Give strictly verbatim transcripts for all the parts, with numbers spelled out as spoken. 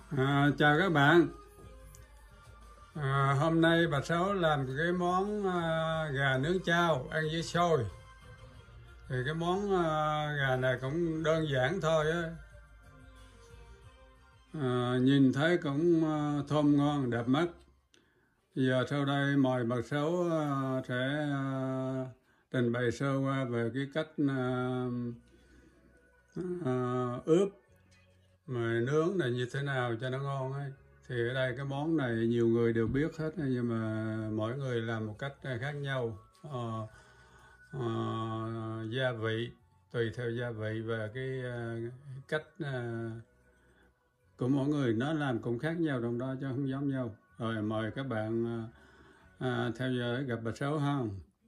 À, chào các bạn. À, hôm nay bà Sáu làm cái món à, gà nướng chao ăn với xôi. Thì cái món à, gà này cũng đơn giản thôi á. À, nhìn thấy cũng à, thơm ngon đẹp mắt. Giờ sau đây mời bà Sáu à, sẽ à, trình bày sơ qua về cái cách à, à, ướp mà nướng này như thế nào cho nó ngon ấy. Thì ở đây cái món này nhiều người đều biết hết nhưng mà mỗi người làm một cách khác nhau. Ờ, ờ, gia vị tùy theo gia vị và cái uh, cách uh, của mỗi người nó làm cũng khác nhau trong đó chứ không giống nhau. Rồi mời các bạn uh, uh, theo dõi gặp bà Sáu ha.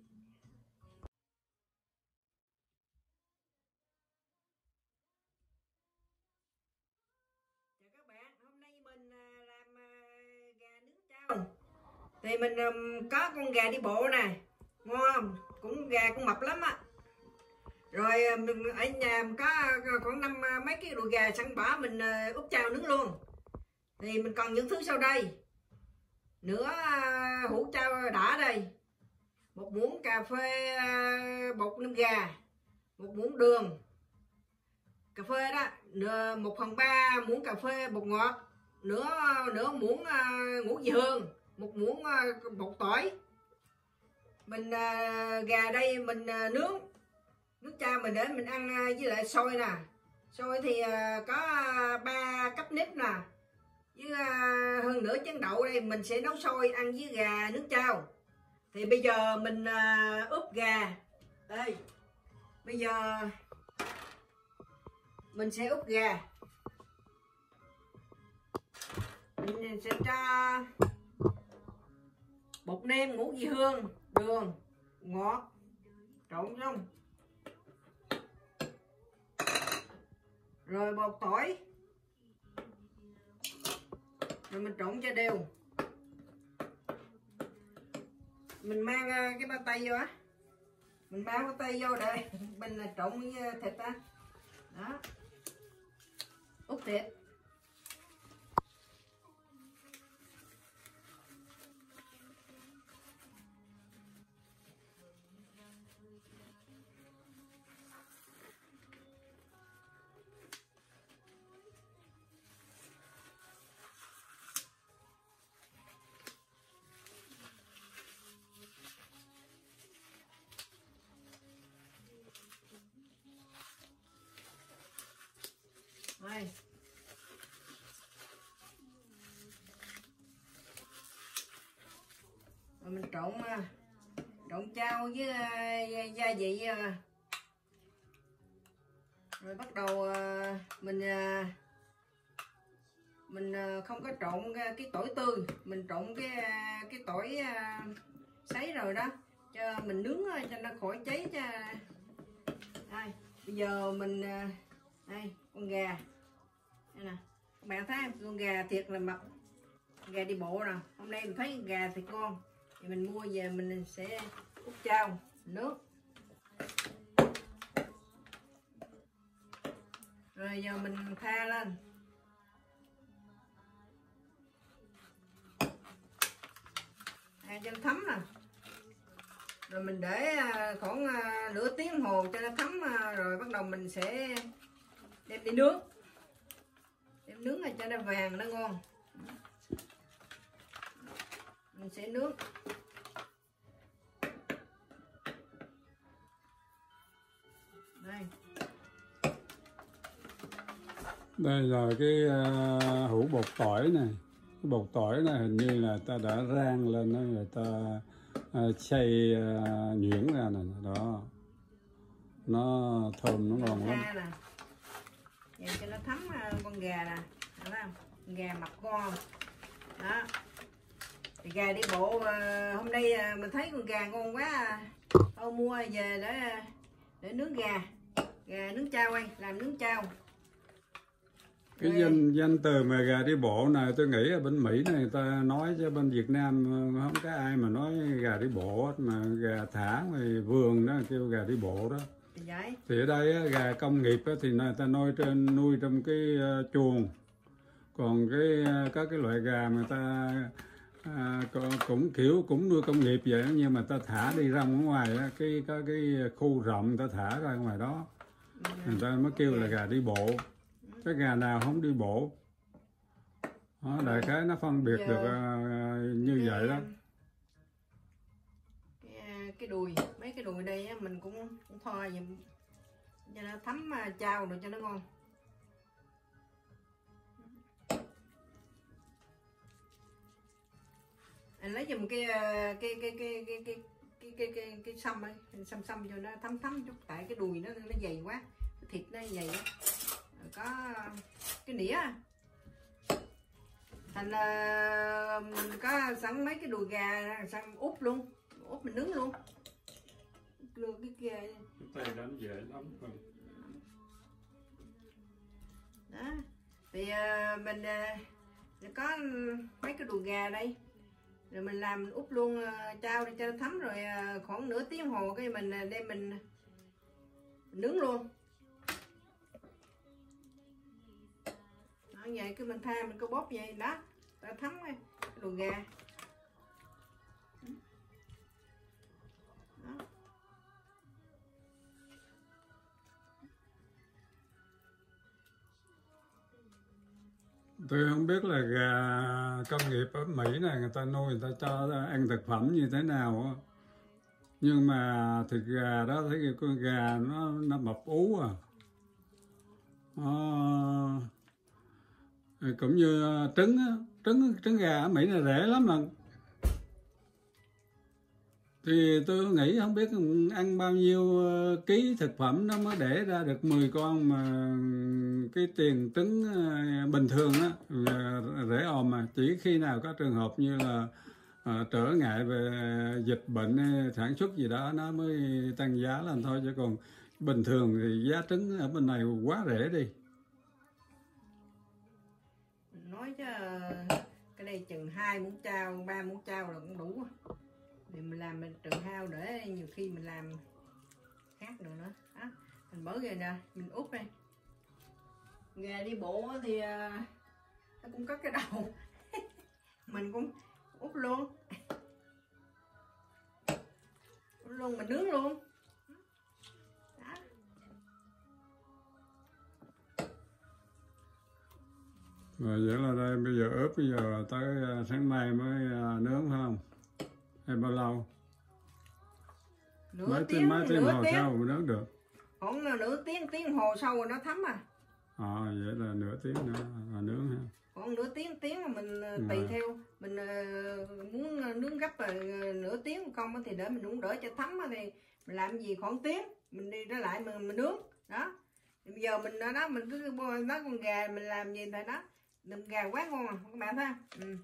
Thì mình um, có con gà đi bộ nè, ngon không? Cũng gà cũng mập lắm á. Rồi um, ở nhà có khoảng năm mấy cái đùi gà sẵn bỏ mình uh, úp chao nướng luôn. Thì mình còn những thứ sau đây. Nửa uh, hũ chao đã đây. Một muỗng cà phê uh, bột nêm gà, một muỗng đường. Cà phê đó, nửa, một phần ba muỗng cà phê bột ngọt, nửa nửa muỗng uh, ngũ vị hương, một muỗng uh, bột tỏi. Mình uh, gà đây mình uh, nướng nước chao mình để mình ăn uh, với lại xôi nè. Xôi thì uh, có ba uh, cắp nếp nè, với uh, hơn nửa chén đậu đây mình sẽ nấu xôi ăn với gà nước chao. Thì bây giờ mình uh, ướp gà đây. Bây giờ mình sẽ ướp gà. Mình sẽ cho bột nêm, ngũ vị hương, đường, ngọt trộn xong. Rồi bột tỏi. Rồi mình trộn cho đều. Mình mang cái bao tay vô á. Mình bao cái tay vô để mình trộn với thịt á. Đó. Úp thịt. Đây. Rồi mình trộn trộn chao với gia vị. Rồi bắt đầu mình mình không có trộn cái tỏi tươi, mình trộn cái cái tỏi sấy rồi đó, cho mình nướng cho nó khỏi cháy cho. Đây, bây giờ mình đây con gà đây nè, các bạn thấy không? Con gà thiệt là mập, gà đi bộ nè. Hôm nay mình thấy gà thiệt ngon thì mình mua về mình sẽ úp chao nước. Rồi giờ mình pha lên. Pha cho nó thấm nè. Rồi mình để khoảng nửa tiếng đồng hồ cho nó thấm, rồi bắt đầu mình sẽ đem đi nướng. Đem nướng là cho nó vàng nó ngon. Mình sẽ nướng. Đây. Đây là cái uh, hũ bột tỏi này. Cái bột tỏi này hình như là ta đã rang lên đó, người ta uh, xay uh, nhuyễn ra này đó. Nó thơm nó ngon lắm. Vậy cho nó thấm con gà nè, thấy không? Gà mập ngon. Đó. Thì gà đi bộ hôm nay mình thấy con gà ngon quá, tôi mua về để để nướng gà, gà nướng chao đây, làm nướng chao. Cái danh danh từ mà gà đi bộ này tôi nghĩ ở bên Mỹ này người ta nói, chứ bên Việt Nam không có ai mà nói gà đi bộ hết, mà gà thả ngoài vườn đó kêu gà đi bộ đó. Vậy? Thì ở đây gà công nghiệp thì người ta nuôi trên nuôi trong cái chuồng, Còn cái các cái loại gà mà ta à, cũng kiểu cũng nuôi công nghiệp vậy đó, nhưng mà ta thả đi ra ngoài á, cái có cái khu rộng ta thả ra ngoài đó, người ta mới kêu là gà đi bộ. Cái gà nào không đi bộ đó, đại khái nó phân biệt được uh, như vậy đó. Cái, cái đùi, mấy cái đùi đây á, mình cũng, cũng thoa vậy cho nó thấm chao rồi cho nó ngon. Anh lấy giùm cái cái cái cái cái cái cái cái cái cái xăm ấy, xăm xăm cho nó thấm thấm chút, tại cái đùi nó nó dày quá, cái thịt nó dày á. Có cái nĩa thành là mình có sẵn mấy cái đùi gà sẵn úp luôn, úp mình nướng luôn. Luôn cái kia tay đánh dễ lắm. Đó thì mình có mấy cái đùi gà đây, rồi mình làm mình úp luôn chao để cho nó thấm, rồi khoảng nửa tiếng hồ cái mình đem mình, mình nướng luôn. Đó, vậy cứ mình tha mình cứ bóp vậy đó, nó thấm cái đùi gà. Đó. Tôi không biết là gà công nghiệp ở Mỹ này người ta nuôi, người ta cho ăn thực phẩm như thế nào á, nhưng mà thịt gà đó thấy cái con gà nó nó mập ú à. Nó, cũng như trứng á, trứng trứng gà ở Mỹ này rẻ lắm mà. Thì tôi nghĩ không biết ăn bao nhiêu ký thực phẩm nó mới để ra được mười con, mà cái tiền trứng bình thường á rẻ ồm, mà chỉ khi nào có trường hợp như là uh, trở ngại về dịch bệnh sản xuất gì đó nó mới tăng giá lên thôi, chứ còn bình thường thì giá trứng ở bên này quá rẻ đi. Nói chứ cái đây chừng hai muỗng chao, ba muỗng chao là cũng đủ. Thì mình làm mình trừ hao để nhiều khi mình làm khác được nữa. Đó, mình bớt rồi nè, mình úp đây. Gà đi bộ thì uh, nó cũng có cái đầu mình cũng úp luôn, úp luôn mình nướng luôn. Đó. Rồi vậy là đây bây giờ ướp, bây giờ tới sáng mai mới nướng phải không? Hay bao lâu? Nửa mấy tiếng, mấy tiếng nửa hồ tiếng. sau mới nướng được? Khoảng nửa tiếng, tiếng hồ sau rồi nó thấm à. À vậy là nửa tiếng nữa là nướng ha. Còn nửa tiếng tiếng mà mình tùy à. Theo mình uh, muốn nướng gấp rồi uh, nửa tiếng không thì để mình cũng đỡ cho thấm thì mình làm gì khoảng tiếng mình đi trở lại mình, mình nướng đó. Thì bây giờ mình ở đó mình cứ nói con gà mình làm gì tại đó, đừng gà quá ngon à các bạn thấy không? Ừ.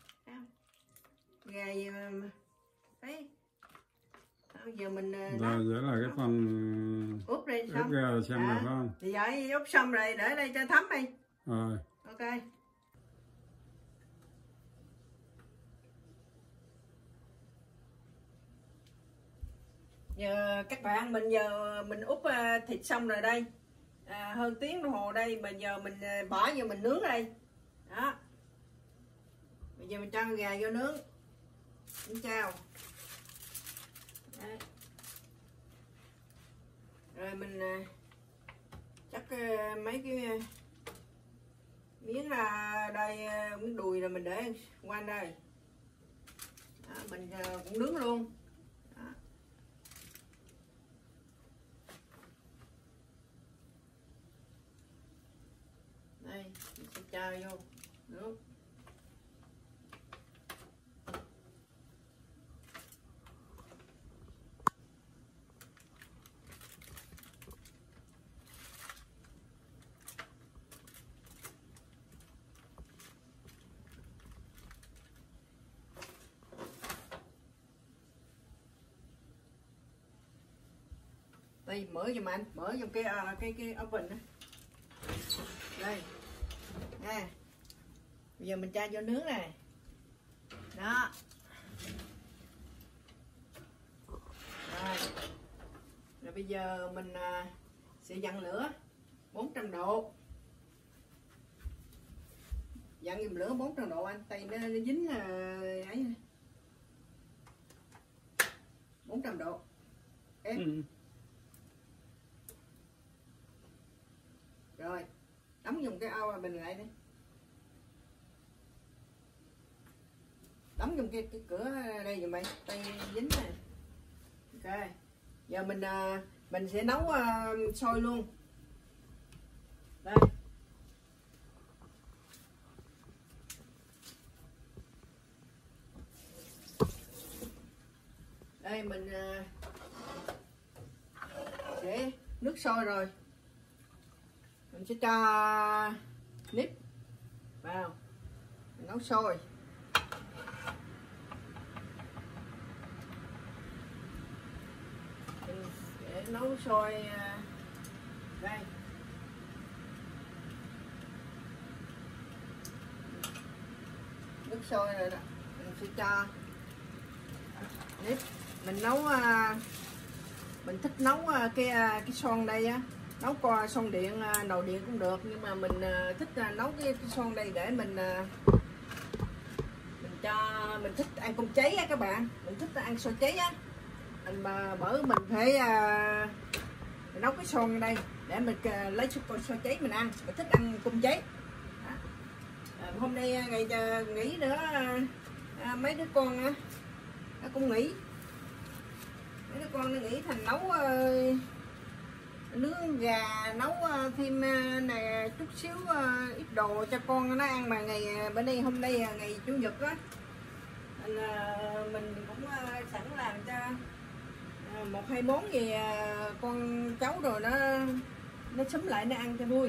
Gà gì mà thấy bây giờ mình rồi vậy là cái phần úp đi ướp gà xem được không? Thì vậy úp xong rồi để đây cho thấm đi. Rồi. Ok. Giờ các bạn mình giờ mình úp thịt xong rồi đây, à, hơn tiếng đồng hồ đây, bây giờ mình bỏ vô mình nướng đây đó. Bây giờ mình cho gà vô nướng. Xin chào. Đấy. Rồi mình chắc mấy cái miếng là đây, miếng đùi là mình để qua đây đó, mình cũng nướng luôn đó. Đây mình sẽ cho vô nướng. Đây mở giùm anh, mở giùm cái uh, cái cái oven đó. Đây nè, bây giờ mình cho vô nướng này đó. Rồi, rồi bây giờ mình uh, sẽ dặn lửa bốn trăm độ. dặn giùm lửa bốn trăm độ anh, tay nó, nó dính là ấy bốn trăm độ em. Ừ. Rồi đóng dùng cái ao bình lại đi, đóng dùng cái, cái cửa đây giùm mày, tay dính này. Ok, giờ mình mình sẽ nấu uh, sôi luôn đây. Đây mình uh, sẽ nước sôi rồi, mình sẽ cho nếp vào mình nấu sôi. Mình sẽ nấu sôi uh, đây. Nước sôi rồi đó, mình sẽ cho nếp. Mình nấu uh, mình thích nấu uh, cái uh, cái son đây á, nấu qua son điện, uh, nồi điện cũng được, nhưng mà mình uh, thích uh, nấu cái, cái son đây để mình uh, mình cho mình thích ăn cơm cháy á các bạn, mình thích ăn xôi cháy á, mình mà bởi mình phải uh, mình nấu cái son đây để mình uh, lấy xôi xôi cháy mình ăn, mình thích ăn cơm cháy. Uh, hôm nay uh, ngày uh, nghỉ nữa, uh, uh, mấy đứa con uh, nó cũng nghỉ. Mấy đứa con nó nghĩ thành nấu uh, nướng gà, nấu uh, thêm uh, này chút xíu uh, ít đồ cho con nó ăn, mà ngày bữa nay hôm nay là ngày chủ nhật á, nên uh, mình cũng uh, sẵn làm cho uh, một hai món gì uh, con cháu rồi nó nó xúm lại nó ăn cho vui.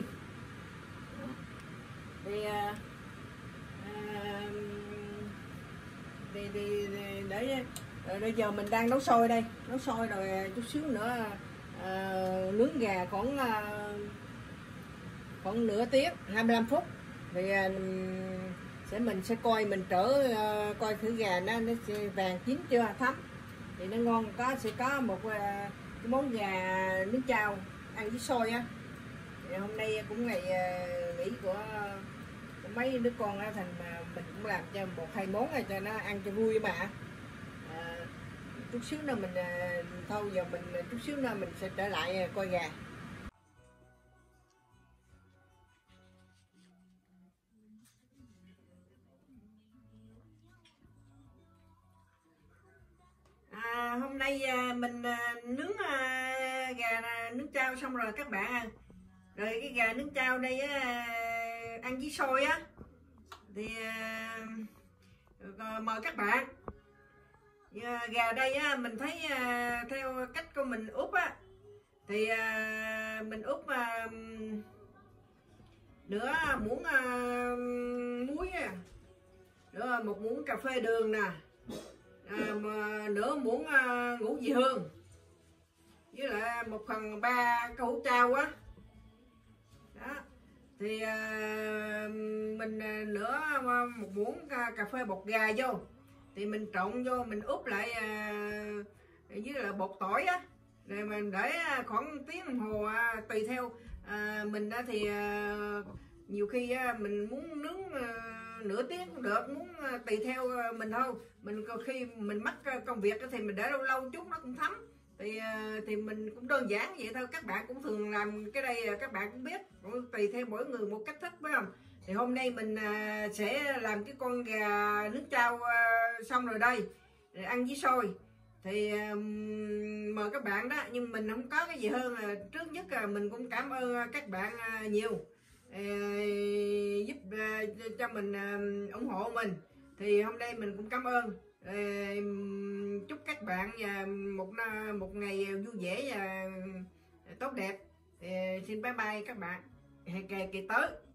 Thì uh, uh, thì, thì, thì để rồi bây giờ mình đang nấu sôi đây, nấu sôi rồi chút xíu nữa à, nướng gà khoảng à, khoảng nửa tiếng hai mươi lăm phút thì à, sẽ mình sẽ coi mình trở à, coi thử gà nó nó sẽ vàng chín chưa, thấm thì nó ngon. Có sẽ có một à, cái món gà nướng chao ăn với xôi á. Thì hôm nay cũng ngày à, nghỉ của, của mấy đứa con á, thành à, mình cũng làm cho một hai món này cho nó ăn cho vui mà. Chút xíu nữa mình thôi giờ mình chút xíu nữa mình sẽ trở lại coi gà. À, hôm nay mình nướng gà nướng chao xong rồi các bạn. Rồi cái gà nướng chao đây á, ăn với xôi á thì mời các bạn. Gà đây á, mình thấy à, theo cách của mình úp á thì à, mình úp à, nửa muỗng à, muối á, nữa một muỗng cà phê đường nè, à, mà nửa muỗng à, ngũ vị hương với lại một phần ba cái hũ trao á đó. Thì à, mình à, nửa một muỗng cà, cà phê bột gà vô thì mình trộn vô, mình úp lại à, với là bột tỏi á, rồi mình để khoảng tiếng đồng hồ à, tùy theo à, mình á thì à, nhiều khi á, mình muốn nướng à, nửa tiếng cũng được, muốn à, tùy theo à, mình thôi. Mình khi mình mắc công việc thì mình để lâu lâu chút nó cũng thấm, thì à, thì mình cũng đơn giản vậy thôi. Các bạn cũng thường làm cái đây, các bạn cũng biết, cũng tùy theo mỗi người một cách thích, phải không? Thì hôm nay mình à, sẽ làm cái con gà nướng chao à, xong rồi đây, rồi ăn với xôi thì à, mời các bạn đó. Nhưng mình không có cái gì hơn là trước nhất là mình cũng cảm ơn các bạn à, nhiều à, giúp à, cho mình à, ủng hộ mình. Thì hôm nay mình cũng cảm ơn à, chúc các bạn à, một một ngày vui vẻ và tốt đẹp. Thì xin bye bye các bạn, hẹn kỳ kỳ tới.